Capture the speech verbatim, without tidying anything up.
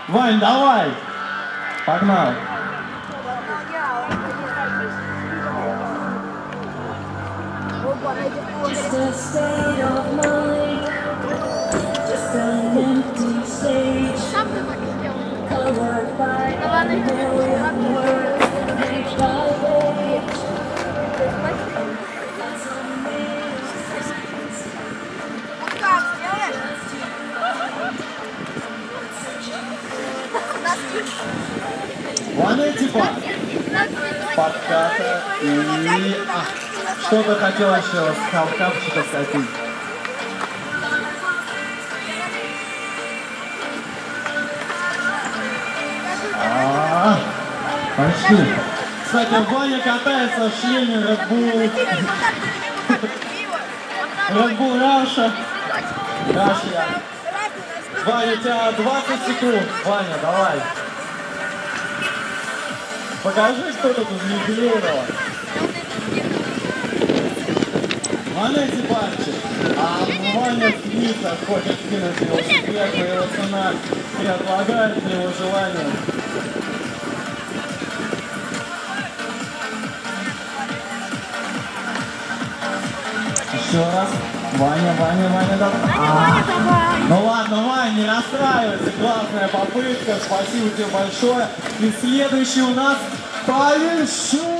Вань, давай! Погнал! Just a state of mind, just an empty stage, covered by a million words, page by page. Ваня, типа, подката и... А, что-то хотел еще с халкапчика скатить. А, почти. Кстати, Ваня катается в шлеме Red Bull. Red Bull Russia. Russia. Ваня, у тебя двадцать секунд. Ваня, давай. Покажи, кто тут из юбилейного. Ваня Типанчик. А Ваня Смита хочет скинуть велосипед, но его цена преобладает на его желание. Еще раз. Ваня, Ваня, Ваня, давай. Ваня, Ваня, давай. Ну ладно, Ваня, не расстраивайся. Классная попытка. Спасибо тебе большое. И следующий у нас Павел Шум.